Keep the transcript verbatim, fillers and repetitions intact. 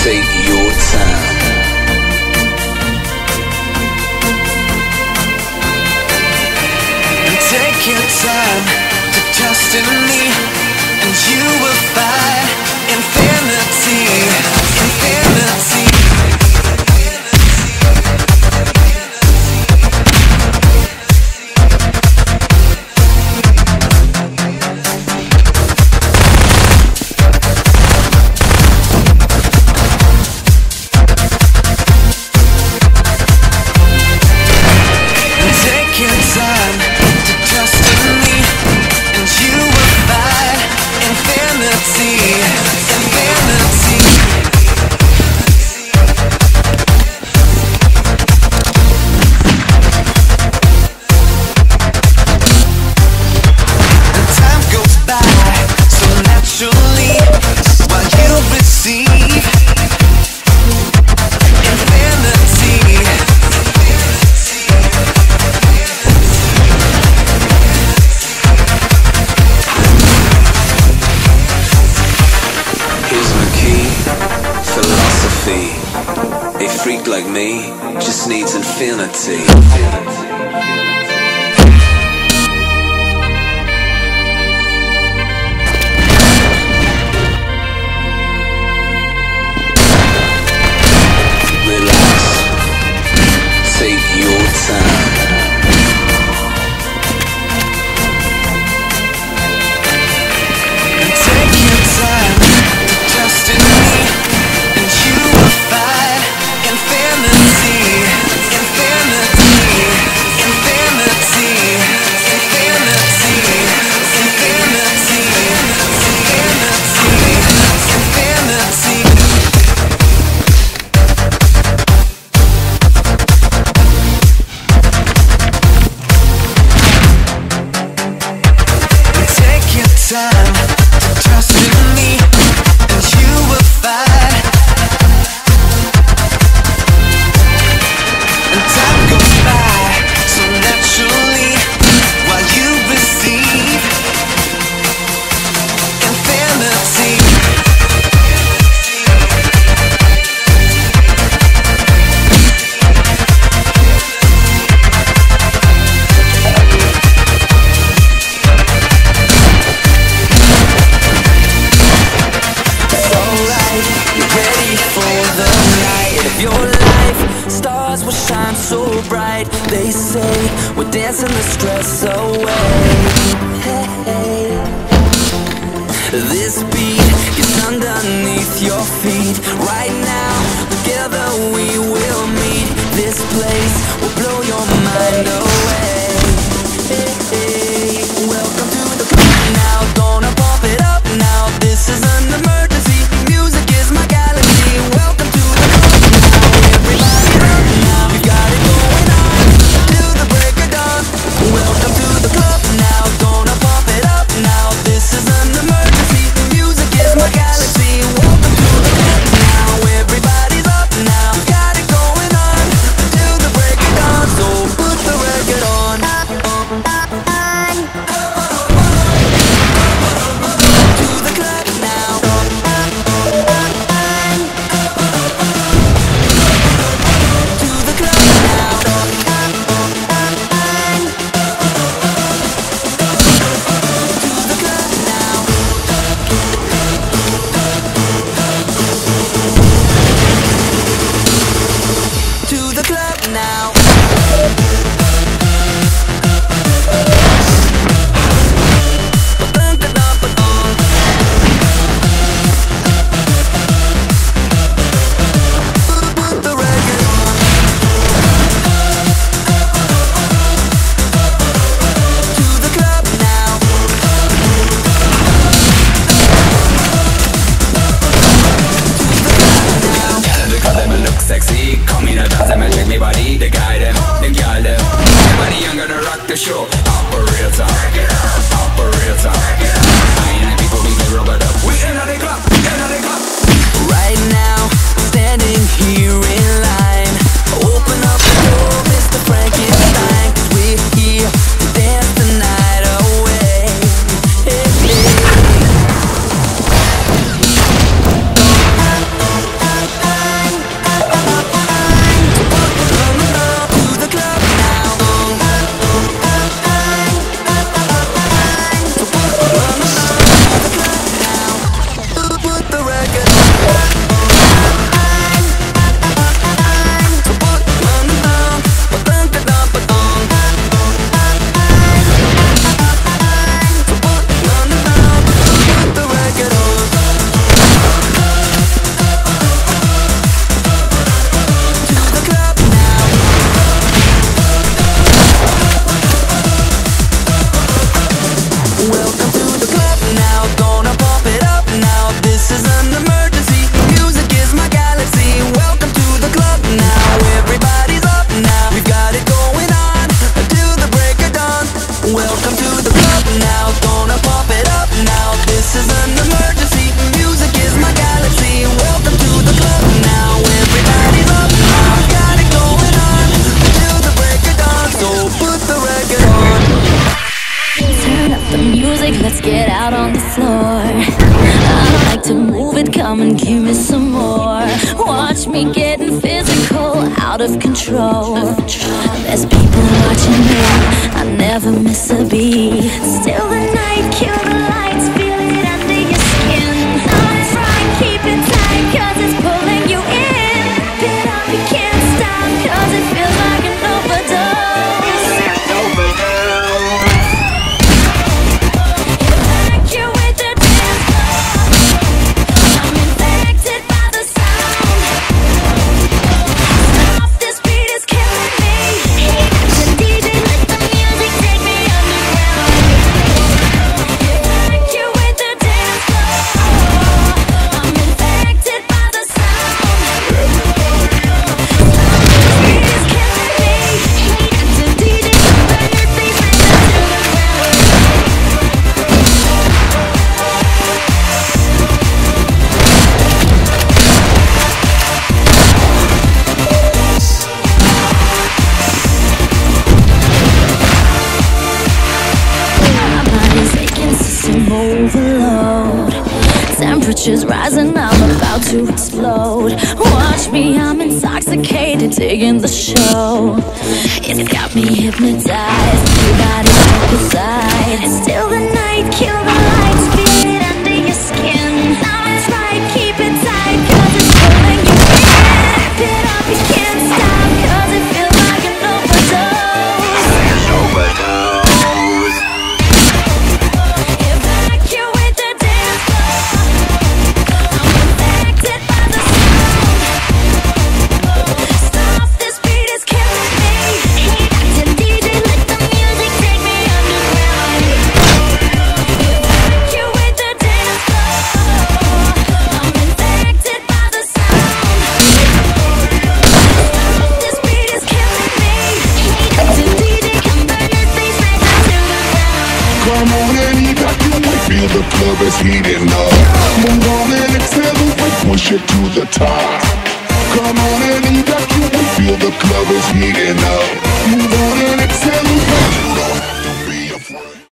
Take your time. And take your time to trust in me, and you will find infinity, infinity. A freak like me just needs infinity. Relax, take your time. And take your time to trust in me, and you will find infinity, infinity, infinity, infinity, infinity, infinity, infinity. Take your time to trust in me, and you will find. And time goes by so naturally while you receive infinity. It's alright, you're ready for the night of your life. Stars will shine so bright. They say we're dancing the stress away. Hey, hey. This beat is underneath your feet. Right now, together we will meet. This place will blow your mind away. Hey, hey. Welcome to the club now. Gonna pump it up now. This is an emergency. Music is my galaxy. Welcome to the club now. Everybody up now. We got it going on till the break of dawn. Welcome to the club now. Gonna pump it up now. This is an emergency. Music is my galaxy. Welcome to the club now. Everybody me getting physical, out of control. There's people watching me, I never miss a beat. Still the night, kill the lights, feel it under your skin. I'm trying, keep it tight, cause it's pulling you in. Get up, you can't stop, cause it feels like an overdose. Evacuate with the dance floor. I'm infected by the sound. Stop, this beat is killing me. The D J, let the music take me underground. Evacuate with the dance floor. I'm infected by the sound. This beat is killing me. The D J, burn your face, bring it to the ground. My body's aching, system overload. Temperatures rising, I'm about to explode. Watch me, I'm intoxicated, digging the show. It's got me hypnotized, you gotta step aside. It's still the night, kill the lights, feel it under your skin. Now it's right, keep it tight, cause it's pulling you in. Get up, you can't stop, cause it feels like an overdose. Evacuate the dance floor. I'm infected by the sound. Stop, this beat is killing me. The D J, let the music take me underground. Evacuate the dance floor. I'm infected by the sound. Stop, this beat is killing me. The D J can burn your face, bring it to the ground. Come on and evacuate, feel the club is heating up. Move on and accelerate, push it to the top. Come on and evacuate, feel the club is heating up. Move on and accelerate.